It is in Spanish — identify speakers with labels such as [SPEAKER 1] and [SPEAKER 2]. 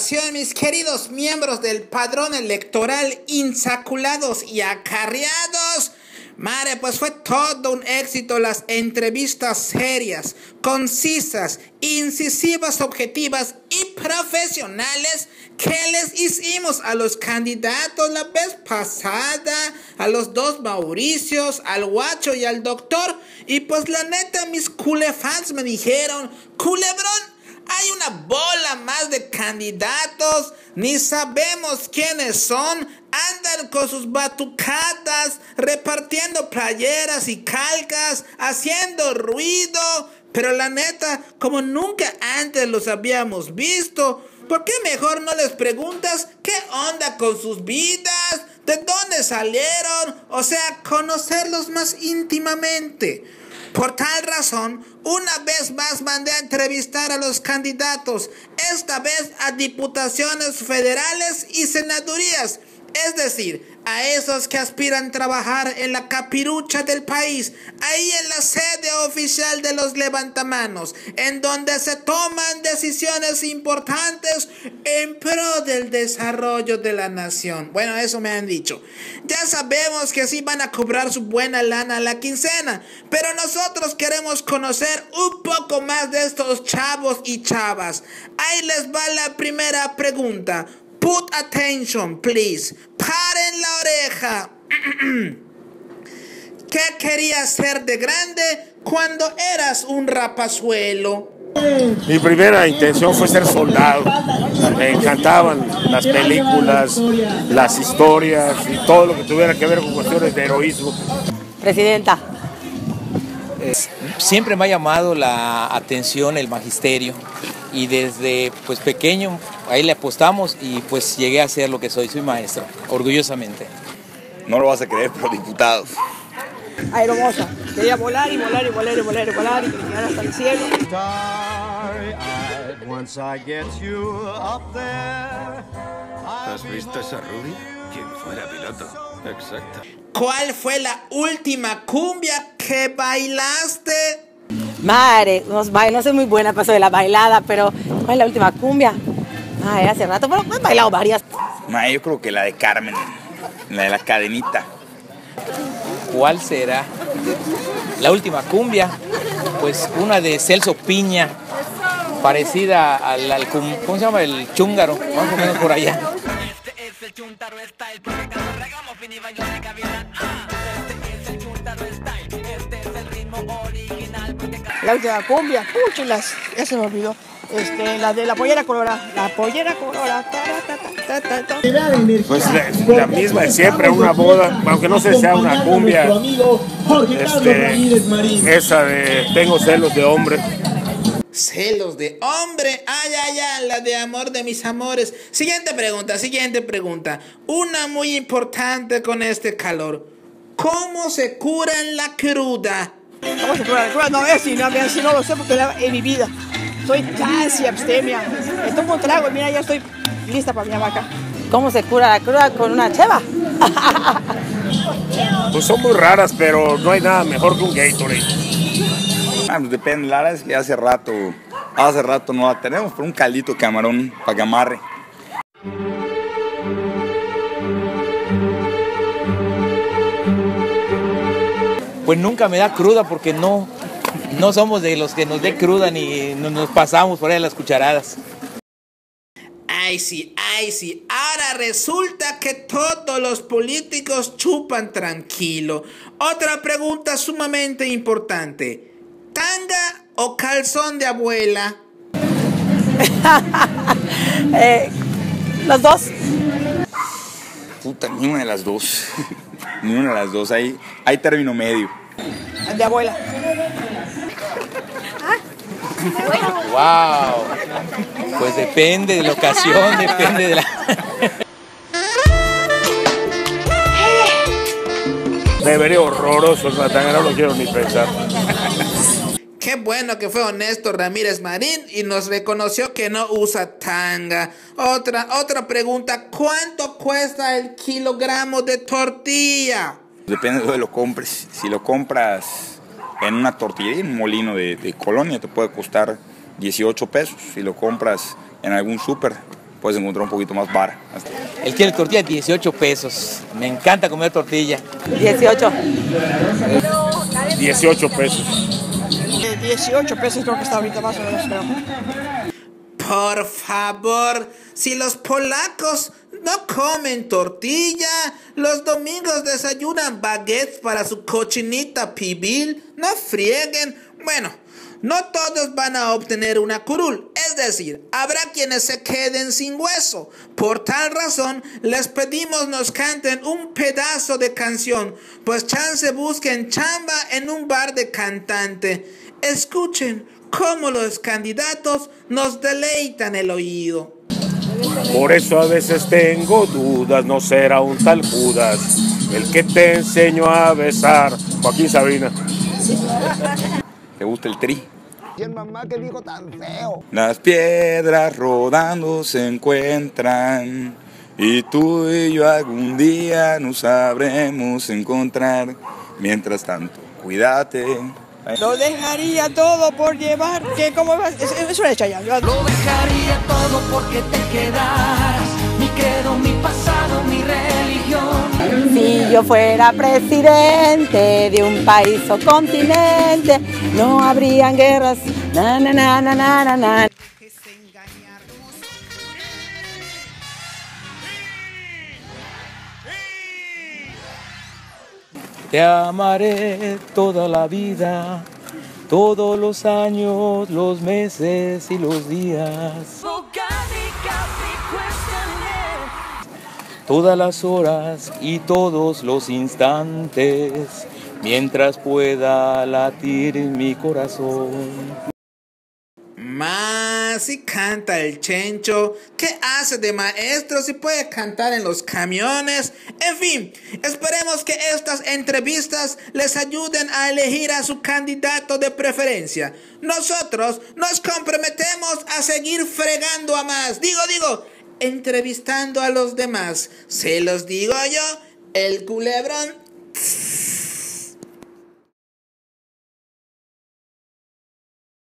[SPEAKER 1] ocasión, mis queridos miembros del padrón electoral insaculados y acarreados, madre, pues fue todo un éxito las entrevistas serias, concisas, incisivas, objetivas y profesionales que les hicimos a los candidatos la vez pasada, a los dos Mauricios, al Guacho y al Doctor. Y pues la neta, mis culefans me dijeron: Culebrón, hay una bola más de candidatos, ni sabemos quiénes son, andan con sus batucadas, repartiendo playeras y calcas, haciendo ruido, pero la neta, como nunca antes los habíamos visto, ¿por qué mejor no les preguntas qué onda con sus vidas? ¿De dónde salieron? O sea, conocerlos más íntimamente. Por tal razón, una vez más mandé a entrevistar a los candidatos, esta vez a diputaciones federales y senadurías, es decir, a esos que aspiran a trabajar en la capirucha del país, ahí en la sede oficial de los levantamanos, en donde se toman decisiones importantes en pro del desarrollo de la nación. Bueno, eso me han dicho. Ya sabemos que sí van a cobrar su buena lana a la quincena, pero nosotros queremos conocer un poco más de estos chavos y chavas. Ahí les va la primera pregunta. Put attention, please. Paren la oreja. ¿Qué querías ser de grande cuando eras un rapazuelo?
[SPEAKER 2] Mi primera intención fue ser soldado. Me encantaban las películas, las historias y todo lo que tuviera que ver con cuestiones de heroísmo.
[SPEAKER 3] Presidenta.
[SPEAKER 4] Siempre me ha llamado la atención el magisterio y desde pues pequeño ahí le apostamos y pues llegué a ser lo que soy maestro, orgullosamente.
[SPEAKER 5] No lo vas a creer, pero diputados.
[SPEAKER 3] Aeromosa. Quería volar y volar y volar y volar y volar y llegar hasta el cielo.
[SPEAKER 6] ¿Has visto esa Ruby? Quien fuera piloto. Exacto.
[SPEAKER 1] ¿Cuál fue la última cumbia que bailaste?
[SPEAKER 3] Madre, no soy muy buena para eso de la bailada, pero ¿cuál es la última cumbia? Ay, hace rato, pero he bailado varias.
[SPEAKER 5] Yo creo que la de Carmen, la de la cadenita.
[SPEAKER 4] ¿Cuál será la última cumbia? Pues una de Celso Piña, parecida al ¿cómo se llama? El chúngaro, más o menos por allá.
[SPEAKER 7] Este es el Chuntaro Style, porque cuando regamos fin y bailo de cavidad. Este es el Chuntaro Style, este es el ritmo original.
[SPEAKER 3] La última cumbia, chulas, ya se me olvidó. La de la pollera colorada. La pollera colorada.
[SPEAKER 2] Pues la misma de siempre, una boda, aunque no sé si sea una cumbia. Esa de Tengo celos de hombre.
[SPEAKER 1] Celos de hombre. La de amor de mis amores. Siguiente pregunta. Una muy importante con este calor. ¿Cómo se curan la cruda?
[SPEAKER 3] ¿Cómo se cura la cruda? No, así no lo sé porque en mi vida soy casi abstemia. Me tomo un trago y mira, ya estoy lista para mi hamaca. ¿Cómo se cura la cruda? Con una cheva.
[SPEAKER 2] Pues son muy raras, pero no hay nada mejor que un Gatorade.
[SPEAKER 5] Pues depende, la verdad es que hace rato no la tenemos, pero un caldito de camarón para que amarre.
[SPEAKER 4] Pues nunca me da cruda porque no somos de los que nos dé cruda ni nos pasamos por ahí las cucharadas.
[SPEAKER 1] Ay sí. Ahora resulta que todos los políticos chupan tranquilo. Otra pregunta sumamente importante. ¿Tanga o calzón de abuela?
[SPEAKER 3] Los dos.
[SPEAKER 5] Puta, ni una de las dos. Ni una de las dos. Hay término medio.
[SPEAKER 3] De abuela.
[SPEAKER 4] Wow. Pues depende de la ocasión, depende de la...
[SPEAKER 2] Me vería horroroso el tanga, no lo quiero ni pensar.
[SPEAKER 1] Qué bueno que fue honesto Ramírez Marín y nos reconoció que no usa tanga. Otra pregunta. ¿Cuánto cuesta el kilogramo de tortilla?
[SPEAKER 5] Depende de dónde lo compres. Si lo compras en una tortillería, en un molino de colonia, te puede costar 18 pesos. Si lo compras en algún súper, puedes encontrar un poquito más vara.
[SPEAKER 4] El kilo de tortilla 18 pesos. Me encanta comer tortilla.
[SPEAKER 3] 18.
[SPEAKER 2] 18 pesos.
[SPEAKER 3] 18 pesos creo que está ahorita más o menos, creo.
[SPEAKER 1] Por favor, si los polacos no comen tortilla, los domingos desayunan baguettes para su cochinita pibil, no frieguen. Bueno, no todos van a obtener una curul, es decir, habrá quienes se queden sin hueso. Por tal razón, les pedimos nos canten un pedazo de canción, pues chance busquen chamba en un bar de cantante. Escuchen cómo los candidatos nos deleitan el oído.
[SPEAKER 2] Por eso a veces tengo dudas, no será un tal Judas el que te enseñó a besar. Joaquín Sabina.
[SPEAKER 5] ¿Te gusta el tri?
[SPEAKER 8] ¿Quién mamá que dijo tan feo?
[SPEAKER 5] Las piedras rodando se encuentran y tú y yo algún día nos sabremos encontrar. Mientras tanto, cuídate.
[SPEAKER 3] Lo dejaría todo por llevar. ¿Qué? ¿Cómo vas? Es una hecha ya.
[SPEAKER 7] Lo dejaría todo porque te quedaras. Mi credo, mi pasado, mi religión.
[SPEAKER 3] Si yo fuera presidente de un país o continente, no habrían guerras. Na, na, na, na, na, na, na.
[SPEAKER 4] Te amaré toda la vida, todos los años, los meses y los días. Todas las horas y todos los instantes, mientras pueda latir mi corazón.
[SPEAKER 1] Más si canta el Chencho, ¿qué hace de maestro si puede cantar en los camiones? En fin, esperemos que estas entrevistas les ayuden a elegir a su candidato de preferencia. Nosotros nos comprometemos a seguir fregando a más. Digo, entrevistando a los demás. Se los digo yo, el Culebrón